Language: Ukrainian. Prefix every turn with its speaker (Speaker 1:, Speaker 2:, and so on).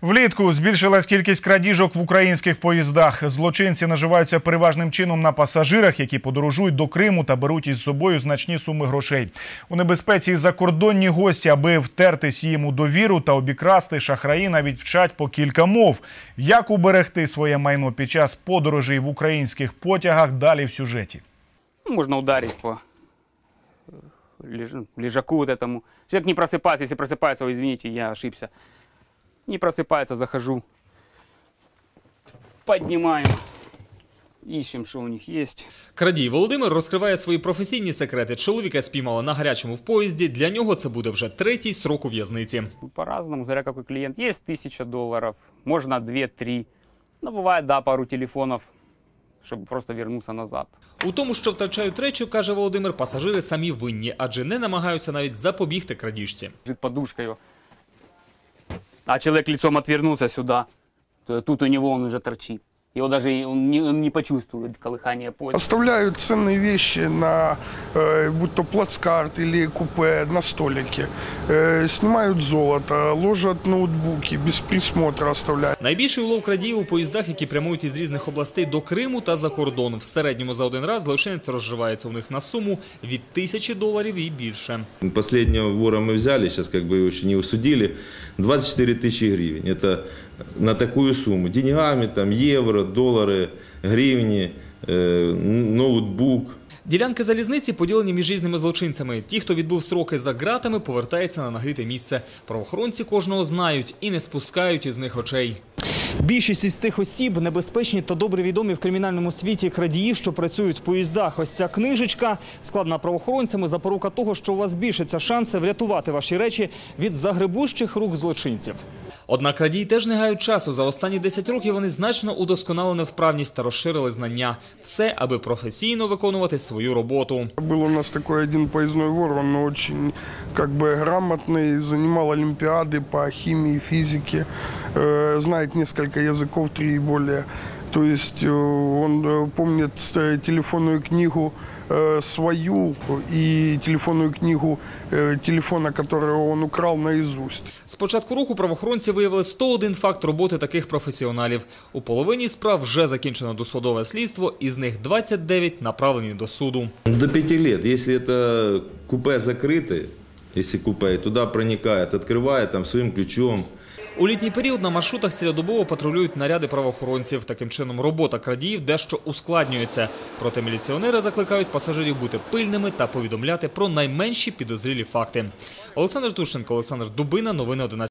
Speaker 1: Влітку збільшилась кількість крадіжок в українських поїздах. Злочинці наживаються переважним чином на пасажирах, які подорожують до Криму та беруть із собою значні суми грошей. У небезпеці і закордонні гості, аби втертись їм у довіру та обікрасти, шахраї навіть вчать по кілька мов. Як уберегти своє майно під час подорожей в українських потягах, далі в сюжеті.
Speaker 2: Можно ударить по лежаку вот этому. Человек не просыпается, если просыпается, извините, я ошибся. Не просыпается, захожу, поднимаем, ищем, что у них есть.
Speaker 3: Крадій Володимир розкриває свої професійні секрети. Чоловіка спіймали на гарячому в поїзді. Для нього це буде вже третій срок у в'язниці.
Speaker 2: По-разному, смотря какой клиент. Есть $1000, можно 2-3. Но бывает, да, пару телефонов, щоб просто вернутися назад.
Speaker 3: У тому, що втрачають речі, каже Володимир, пасажири самі винні, адже не намагаються навіть запобігти крадіжці.
Speaker 2: Подушкою. А человек лицом отвернулся сюда, то тут у него он уже торчит. Его даже он не почувствует колыхание поезда.
Speaker 4: Оставляют ценные вещи на, будь то плацкарт или купе, на столике. Снимают золото, ложат ноутбуки, без присмотра оставляют.
Speaker 3: Найбільший улов крадіїв у поїздах, які прямують із різних областей до Криму та за кордон. В середньому за один раз злочинець розживається у них на суму від $1000 і більше.
Speaker 5: Последнего вора мы взяли, сейчас как бы его еще не усудили, 24 тысячи гривен. Это на такую сумму. Деньгами, там, евро, доллары, гривни, ноутбук.
Speaker 3: Ділянки залізниці поділені між різними злочинцями. Ті, хто відбув строки за ґратами, повертаються на нагріте місце. Правоохоронці кожного знають і не спускають із них очей. Більшість із цих осіб – небезпечні та добре відомі в кримінальному світі крадії, що працюють в поїздах. Ось ця книжечка, складена правоохоронцями, запорука того, що у вас збільшаться шанси врятувати ваші речі від загребущих рук злочинців. Однак крадії теж не гають часу. За останні 10 років вони значно удосконалили вправність та розширили знання. Все, аби професійно виконувати свою роботу.
Speaker 4: Был у нас такой один поездной вор, он очень грамотный, занимал олимпиады по химии, физике, знает несколько языков, 3 и более. То есть он помнит телефонную книгу свою и телефонную книгу телефона, которого он украл, наизусть.
Speaker 3: З початку року правоохоронці виявили 101 факт роботи таких професіоналів. У половині справ вже закінчено досудове слідство, із них 29 направлені до суду.
Speaker 5: До 5 лет, если это купе закрыто, если купе туда проникает, открывает там своим ключом.
Speaker 3: У літній період на маршрутах цілодобово патрулюють наряди правоохоронців. Таким чином робота крадіїв дещо ускладнюється. Проте міліціонери закликають пасажирів бути пильними та повідомляти про найменші підозрілі факти. Олександр Тушенко, Олександр Дубина, новини 11.